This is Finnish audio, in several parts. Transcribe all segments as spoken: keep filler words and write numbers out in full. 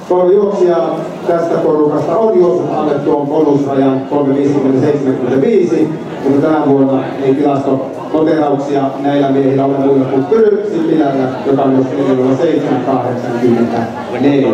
Kolme juoksijaa tästä porukasta on juossut alle tuon bonusrajan kolme viisikymmentä seitsemänkymmentäviisi, mutta tänä vuonna ei tilastokoterauksia näillä miehillä ole muilla kuin Pyry Sipilällä, joka on juossut neljä seitsemän kahdeksankymmentäneljä.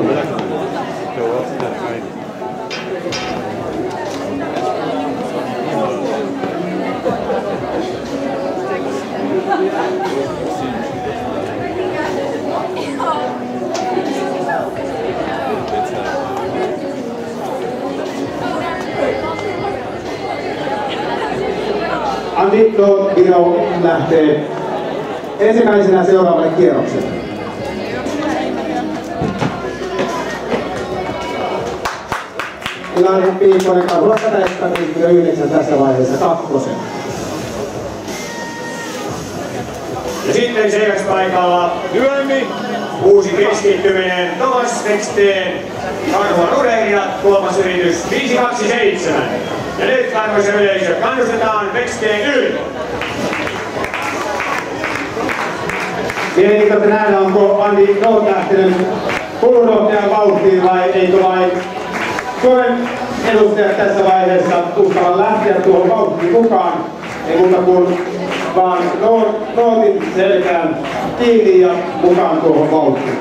Antti Viro lähtee ensimmäisenä seuraavalle kierrokselle. Ilari Piikkonen Karhula sataneljäkymmentäyhdeksän tässä vaiheessa kakkosen. Ja sitten seuraavaksi paikalla Lyömi, uusi keskittyminen Thomas Veksteen, Karhulan urheilijat, kolmas yritys viisi kaksi seitsemän. Ja nyt arvoisa yleisö, kannustetaan Veksteen yli. Mielenkiintoista nähdä, onko Antti Noot lähtenyt pullunohtajan vauhtiin vai eikö vain Suomen edustajat tässä vaiheessa uskalla lähteä tuohon vauhtiin mukaan. Ei muuta kuin vaan Nootin selkään kiinni ja mukaan tuohon vauhtiin.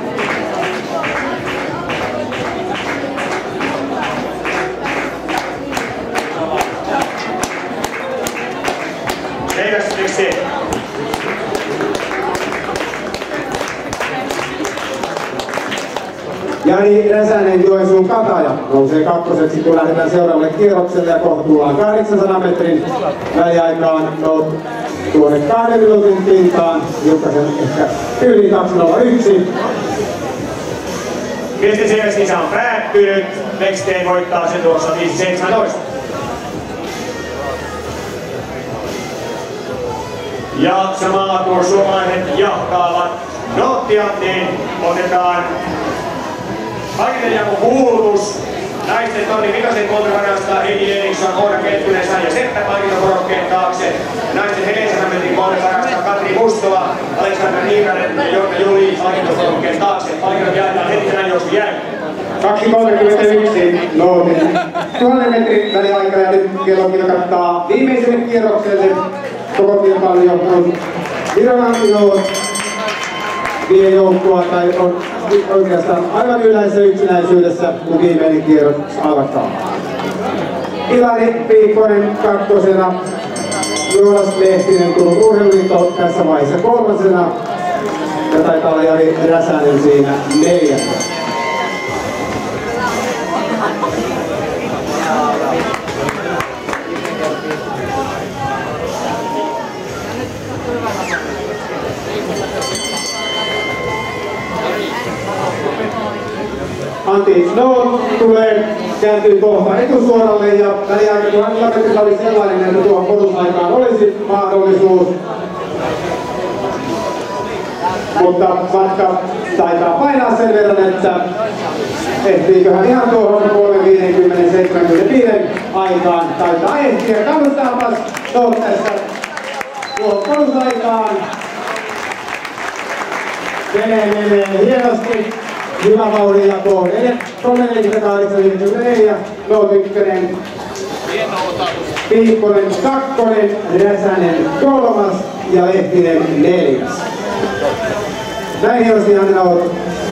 Jani Räsänen Joensuun Kataja nousee kakkoseksi, kun lähdetään seuraavalle kierrokselle ja kohta tullaan kahdeksansadan metrin väliaikaan no, tuonne kahden minuutin pintaan, Jukkasen ehkä yli kaksi nolla yksi. Miesten C S-kisa on päättynyt, Veksteen voittaa sen tuossa viisi seitsemäntoista. Ja samalla kun suomalaiset jahtaavat noottia, niin otetaan Pakinenjako kuulutus. Naisten tonni vitosen kolmivarasta Heidi Eriksson, Oona Kettunen ja Seppä palkintokorokkeen taakse. Naisten neljänsadan metrin kolmivarasta Katri Mustola, Aleksandra Niikanen ja Jorma Juli palkintokorokkeen taakse. Palkinnot jaetaan heti tämän juoksun jälkeen. kaksi kolmekymmentäyksi Nootin tuhannen metrin väliaika ja nyt kello kirjoittaa viimeiselle kierrokselle. Koko kilpailun johtanut Virolanti Noot vie joukkoa tai on oikeastaan aivan yleisessä yksinäisyydessä, kun viimeinen kierros alkaa. Ilari Piikkonen kakkosena, Joonas Lehtinen Turun Urheiluliitto tässä vaiheessa kolmasena ja taitaa olla Jari Räsänen siinä neljäntenä. Antti Noot tulee, kääntyy kohta etusuoralle ja väliaika kun Antti oli sellainen, että tuohon bonusaikaan olisi mahdollisuus. Mutta matka taitaa painaa sen verran, että ehtiiköhän ihan tuohon kolme viisikymmentä seitsemänkymmentäviisi aikaan. Taitaa ehtiä. Kannustaapas Noot tässä tuohon bonusaikaan. Menee, menee hienosti. Hyvä vauhdin jako. kolme neljäkymmentäkahdeksan neljä, Noot ykkönen, Piikkonen kakkonen, Räsänen kolmas ja Lehtinen neljäs. Näin hienosti Antti Noot